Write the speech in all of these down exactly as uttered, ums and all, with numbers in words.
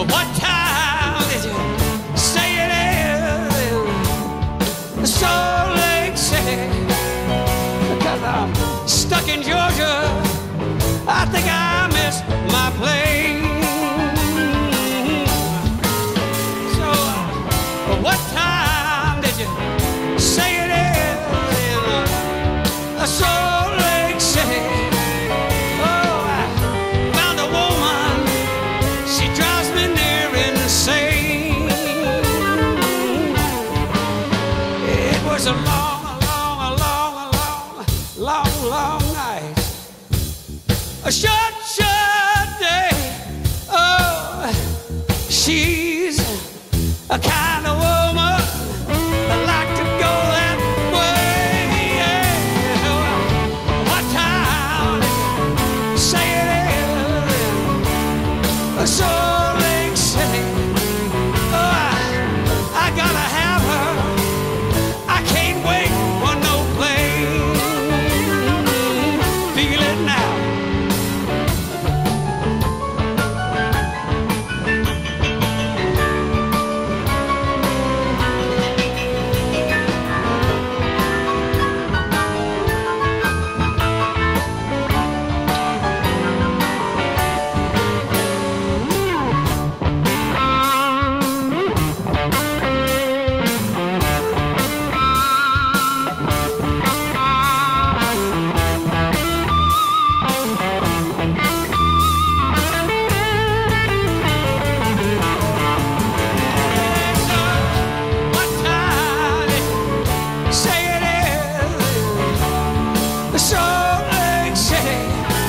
What time did you say it is? Salt Lake City. Because I'm stuck in Georgia, I think I missed my plane. So, uh, what time did you say it is in uh, Salt Lake City? Oh, I found a woman, she drives me near insane. It was a long, long, long, long, long, long night, a short, short day. Oh, she's a kind of woman that like to go that way. Yeah. What time did you say it is? Salt Lake City. Oh, I, I gotta have her. I can't wait for no plane. Feel it now. Salt Lake City,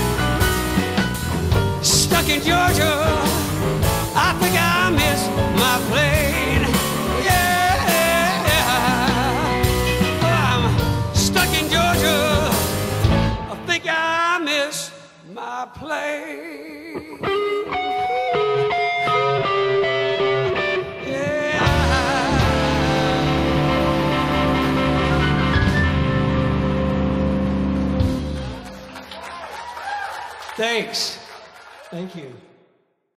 stuck in Georgia, I think I missed my plane. Yeah, I'm stuck in Georgia, I think I missed my plane. Yeah. Thanks. Thank you.